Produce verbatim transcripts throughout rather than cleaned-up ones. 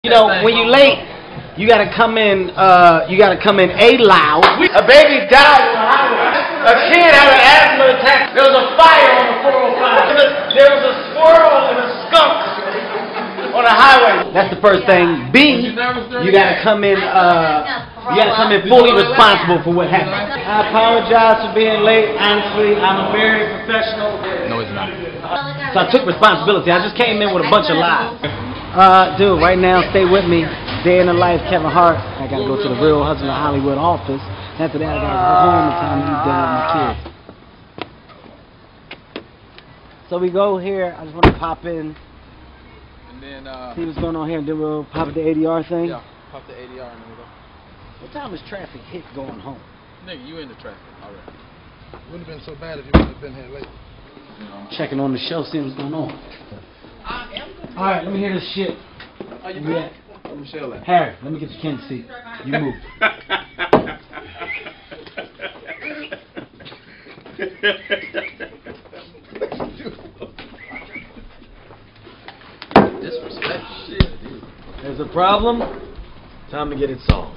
You know, when you late, you gotta come in. Uh, you gotta come in a loud. A baby died on the highway. A kid had an asthma attack. There was a fire on the four oh five. There was a squirrel and a skunk on the highway. That's the first thing. B, you gotta come in. Uh, you gotta come in fully responsible for what happened. I apologize for being late. Honestly, I'm a very professional. No, it's not. So I took responsibility. I just came in with a bunch of lies. Uh, dude, right now, stay with me. Day in the life, Kevin Hart. I gotta go to the Real Husband of Hollywood office. After that, I gotta go home and time to eat dinner with my kids. So we go here. I just want to pop in, And then, uh, see what's going on here, and then we'll pop at the A D R thing. Yeah, pop the A D R and then we go. What time is traffic hit going home? Nigga, you in the traffic already. Wouldn't have been so bad if you wouldn't have been here late. Checking on the show, seeing what's going on. All right, let me hear this shit. Oh, you Yeah. Where Michelle at? Harry, let me get your Ken seat. You move. Disrespect shit, dude. There's a problem. Time to get it solved.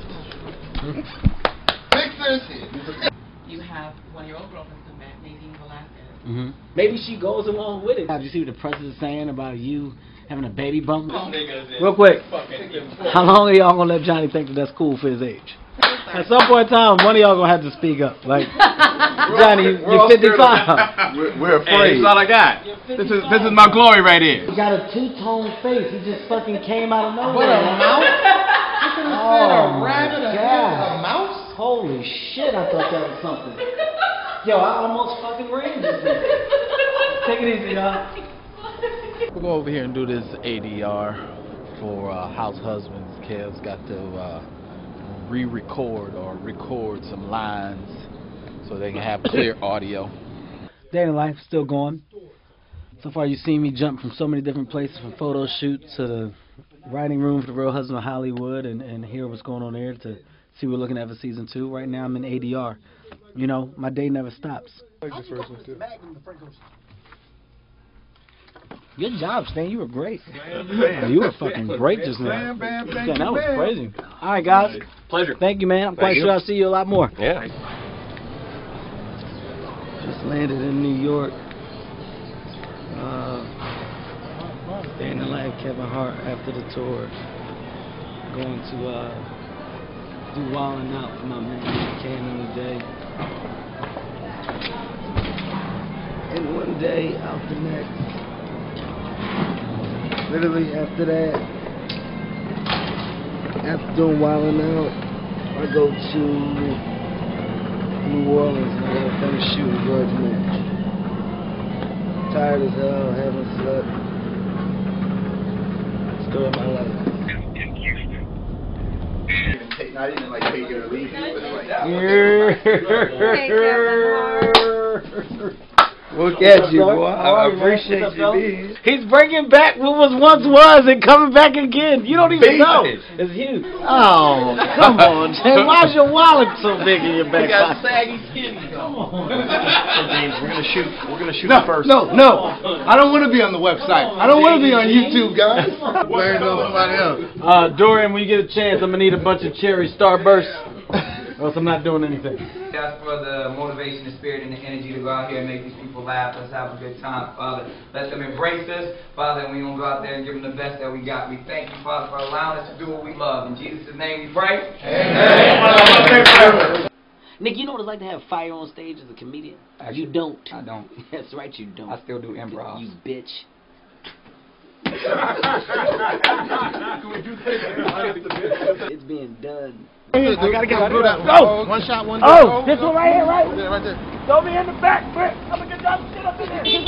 Fix this. You have one-year-old girlfriend come back, Nadine Velasquez. Mm-hmm. Maybe she goes along with it. Did you see what the press is saying about you having a baby bump? Real quick, how long are y'all gonna let Johnny think that that's cool for his age? At some point in time, one of y'all gonna have to speak up. Like, Johnny, you, you're fifty-five. We're, we're afraid. Hey, that's all I got. This is this is my glory right here. He got a two-tone face. He just fucking came out of nowhere. What, a mouse? You could have said Oh, a rabbit, a God. a mouse? Holy shit, I thought that was something. Yo, I almost fucking ran just now. Take it easy, y'all. We'll go over here and do this A D R for uh, House Husbands. Kev's got to uh, re-record or record some lines so they can have clear audio. Day in life, still going. So far, you've seen me jump from so many different places, from photo shoots to the writing room for the Real Husband of Hollywood, and, and hear what's going on there to see what we're looking at for season two. Right now, I'm in A D R. You know, my day never stops. Good job, Stan. You were great. You were fucking great just now. Stan, that was crazy. All right, guys. Pleasure. Thank you, man. I'm quite sure I'll see you a lot more. Yeah. Just landed in New York. Uh, Day in the life, Kevin Hart after the tour. Going to uh, do Wildin' Out for my man, Cannon today. And one day out the next. Literally after that, after doing Wildin' Out, I go to New Orleans and I gotta finish shooting Grudge Match. Tired as hell, haven't slept. Story of my life. Not even like take it or leave it, but like. Look at you, boy. I appreciate you being. He's bringing back what was once was and coming back again. You don't even know. It's huge. Oh, come on, Jay. Why's your wallet so big in your back pocket? saggy skin. Come on. James, we're gonna shoot. We're gonna shoot No, first. no, no. I don't want to be on the website. I don't want to be on YouTube, guys. Where's somebody else? Uh, Dorian, when you get a chance, I'm gonna need a bunch of cherry starbursts, or else I'm not doing anything. That's for the motivation, the spirit, and the energy to go out here and make these people laugh. Let's have a good time, Father. Let them embrace us, Father, and we're going to go out there and give them the best that we got. We thank you, Father, for allowing us to do what we love. In Jesus' name we pray. Amen. Nick, you know what it's like to have fire on stage as a comedian? Actually, you don't. I don't. That's right, you don't. I still do improv. You bitch. It's being done. I gotta get through that. Go! One shot, one. Oh, this one right here, right? Yeah, right there. Throw me in the back, quick. I'm gonna get that shit up in there.